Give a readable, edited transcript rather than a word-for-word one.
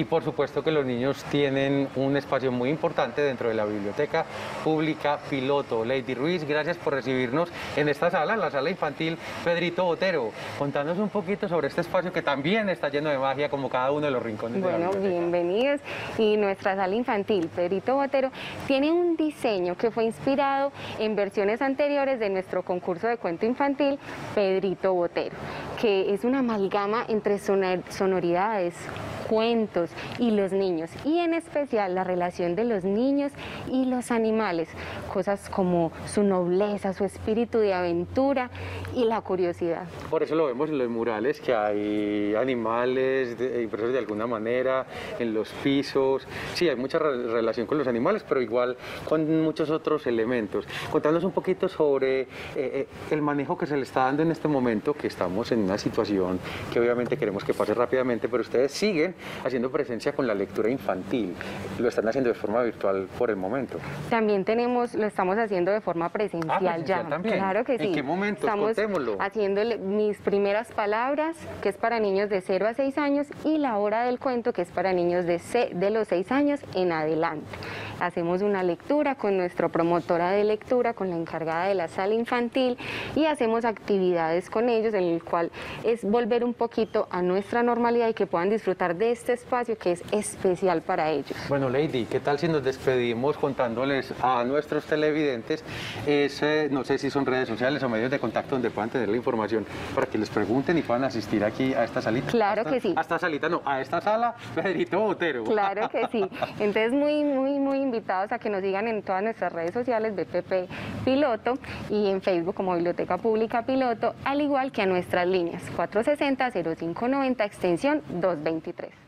por supuesto que los niños tienen un espacio muy importante dentro de la Biblioteca Pública Piloto. Lady Ruiz, gracias por recibirnos en esta sala, en la sala infantil Pedrito Botero. Contanos un poquito sobre este espacio que también está lleno de magia como cada uno de los rincones de la biblioteca. Bueno, bienvenidos. Y nuestra sala infantil Pedrito Botero tiene un diseño que fue inspirado en versiones anteriores de nuestro concurso de cuento infantil Pedrito Botero, que es una amalgama entre sonoridades, cuentos y los niños, y en especial la relación de los niños y los animales, cosas como su nobleza, su espíritu de aventura y la curiosidad. Por eso lo vemos en los murales, que hay animales impresos de alguna manera, en los pisos. Sí, hay mucha relación con los animales, pero igual con muchos otros elementos. Contanos un poquito sobre el manejo que se le está dando en este momento, que estamos en una situación que obviamente queremos que pase rápidamente, pero ustedes siguen haciendo presencia con la lectura infantil. Lo están haciendo de forma virtual por el momento. También lo estamos haciendo de forma presencial, presencial ya. También. Claro que sí. ¿En qué momento? Estamos Contémoslo. haciendo mis primeras palabras, que es para niños de 0 a 6 años, y la hora del cuento, que es para niños de los 6 años en adelante. Hacemos una lectura con nuestra promotora de lectura, con la encargada de la sala infantil, y hacemos actividades con ellos, en el cual es volver un poquito a nuestra normalidad y que puedan disfrutar de este espacio que es especial para ellos. Bueno, Lady, ¿qué tal si nos despedimos contándoles a nuestros televidentes, no sé si son redes sociales o medios de contacto donde puedan tener la información para que les pregunten y puedan asistir aquí a esta salita? Claro que sí. A esta salita, no, a esta sala Pedrito Botero. Claro que sí. Entonces, muy invitados a que nos sigan en todas nuestras redes sociales, BPP Piloto, y en Facebook como Biblioteca Pública Piloto, al igual que a nuestras líneas 460-0590, extensión 223.